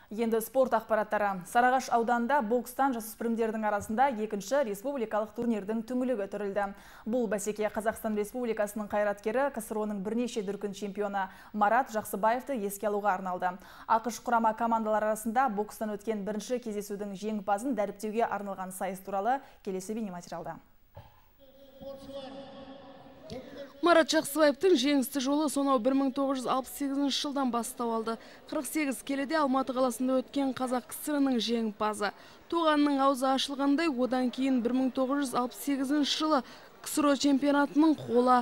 Енді спорт ақпараттары. Сарыағаш ауданында бокстан жасөспірімдердің арасында екінші республикалық турнирдің түңілігі түрілді. Бұл бәсеке Қазақстан Республикасының қайраткері, КСРО-ның бірнеше дүркін чемпионы Марат Жақсыбаевты еске алуға арналды. ақш құрама командалар арасында бокстан өткен бірінші кездесудің жеңімпазын дәріптеуге арналған сайыс туралы келесі бейнематериалда. Марат Жақсыбаевтың жеңісті жолы сонау 1968 жылдан бастау алды. 48 келіде Алматы қаласында өткен Қазақ КСР-ның жеңімпазы. Туғанның аузы ашылғандай, одан кейін 1968 жылы КСР чемпионатының қола,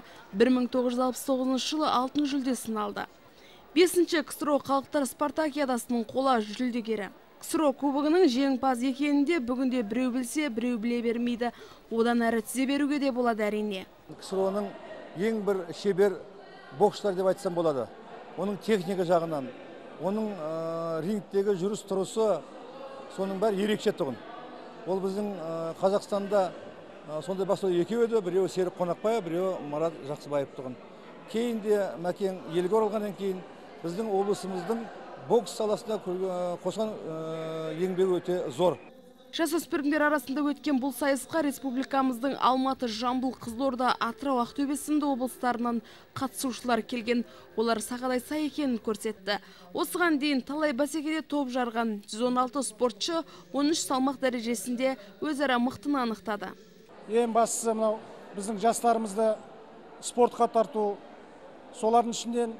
1969 жылы алтын жүлдесін алды. 5-ші КСР халықтар спартакиадасының қола жүлдегері. КСР кубогының жеңімпаз екенінде бүгінде біреу білсе, біреу біле бермейді. Одан әрі тізе беруге де болады әрине. КСР-ның ең бір шебер боксшылар деп айтсам болады. Оның техника жағынан, оның рингтегі жүріс тұрысы, соның бәрі ерекше тұғын. Ол біздің Қазақстанда сондай боксшылар екеуі еді, біреуі Серік Қонақбаев, біреуі Марат Жақсыбаев тұғын. Кейін де Мәкең елге оралғаннан кейін біздің облысымыздың бокс саласында қосқан еңбегі өте зор. Жасөспірімдер арасында өткен бұл сайысқа республикамыздың Алматы, Жамбыл, Қызылорда, Атырау, Ақтөбе сынды облыстарынан қатысушылар келген. Олар сақадай сай екенін көрсетті. Осыған дейін талай бәсекеде топ жарған 116 спортшы 13 салмақ дәрежесінде өзара мықтыны анықтады. Ең бастысы мынау біздің жастарымызды спортқа тарту, солардың ішінен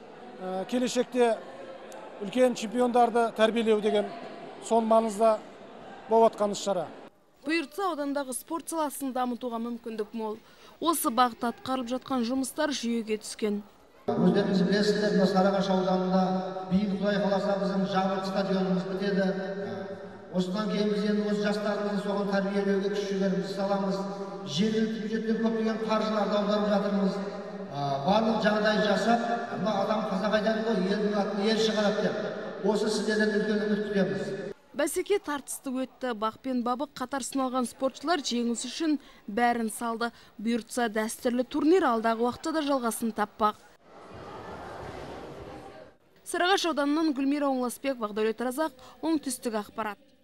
келешекте үлкен чемпиондарды тәрбиелеу деген сон маңызда болып атқан іс-шара. Бұйыртса аудандағы спорт саласын дамытуға мүмкіндік мол. Осы бағытта атқарылып жатқан жұмыстар жүйеге түскен. Өздеріңіз білесіздер, Сарыағаш ауданында биыл Құдай қаласа біздің жабық стадионымыз бітеді. Осыдан кейін біз енді осы жастарымызды соған тәрбиелеуге күш жігерімізді саламыз. Жергілікті бюджеттен көптеген қаржыларды аударып жатырмыз. Барлық жағдай жасап, адам қазақ айтады ғой, елдің атын ел шығарады деп. Осы сіздерден үлкен үміт күтеміз. Бәсеке тартысты өтті. Бақ пен бабық қатар сыналған спортшылар жеңіс үшін бәрін салды. Бұйыртса дәстүрлі турнир алдағы уақытта да жалғасын таппақ. Сарыағаш ауданынан Гүлмира Оңласбек, Бағдәулет Разақ, оңтүстік ақпарат.